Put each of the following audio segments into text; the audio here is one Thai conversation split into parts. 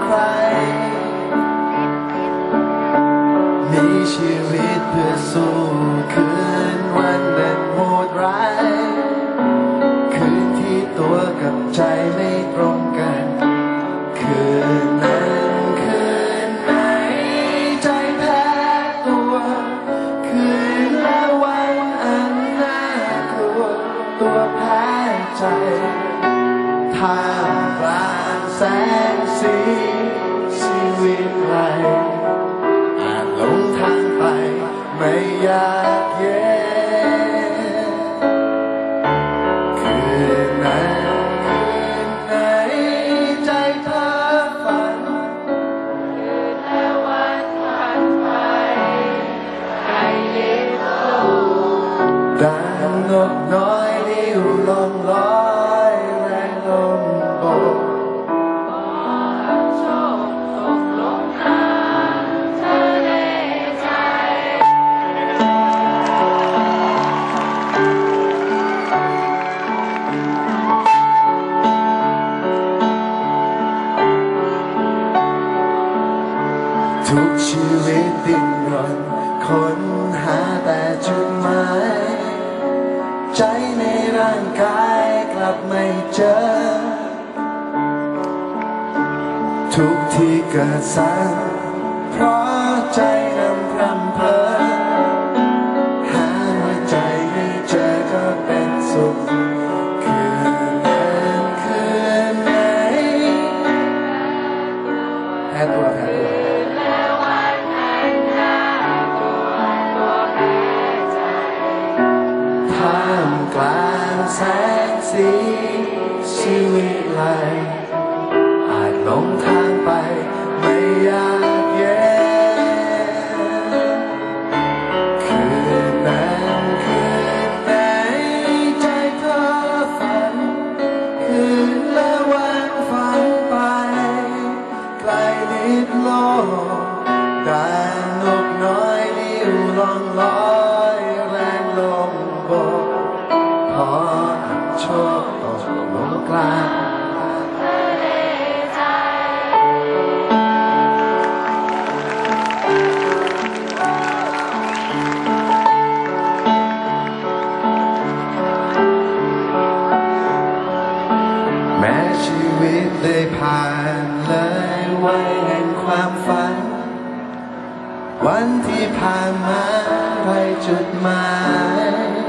ใครมีชีวิตเพื่อสู้คืนวันนั้นโหดร้ายคืนที่ตัวกับใจไม่ตรงกันคืนนั้นคืนไหนใจแพ้ตัวคืนและวันอันน่ากลัวตัวแพ้ใจท่ามกลางแสงสีชีวิตไหลอาจหลงทางไปไม่อยากเย็นคืนนั้นคืนไหนใจเธอฝันคืนและวันผ่านไปใครยิ้มสู้ดังนกน้อยลิ้วลองลอยแรงลมโบกทุกชีวิตดิ้นรนค้นหาแต่จุดหมายใจในร่างกายกลับไม่เจอทุกที่เกิดซ้ำเพราะใจนำพรำเพอหาหัวใจไม่เจอก็เป็นสุขคืนนั้นคืนไหนแพ้ตัวท่ามกลางแสงสีชีวิตไหลอาจหลงทางไปไม่อยากเย็นคืนนั้นคืนไหนใจเธอฝันคืนและวันฝันไปไกลลิบโลกดังนกน้อยลิ้วล่องลอยแรงลมโบกพอโชคตกลงกลางแม้ชีวิตได้ผ่านเลยวัยแห่งความฝันวันที่ผ่านมาไร้จุดหมาย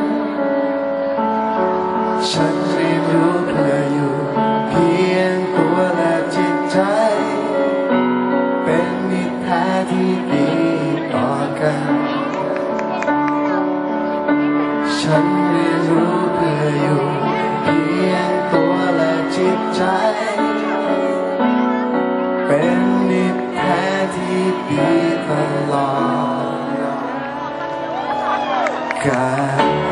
ฉันเรียนรู้เพื่ออยู่เพียงตัวและจิตใจเป็นมิตรแท้ที่ดีต่อกันฉันเรียนรู้เพื่ออยู่เพียงตัวและจิตใจเป็นมิตรแท้ที่ดีตลอดกาล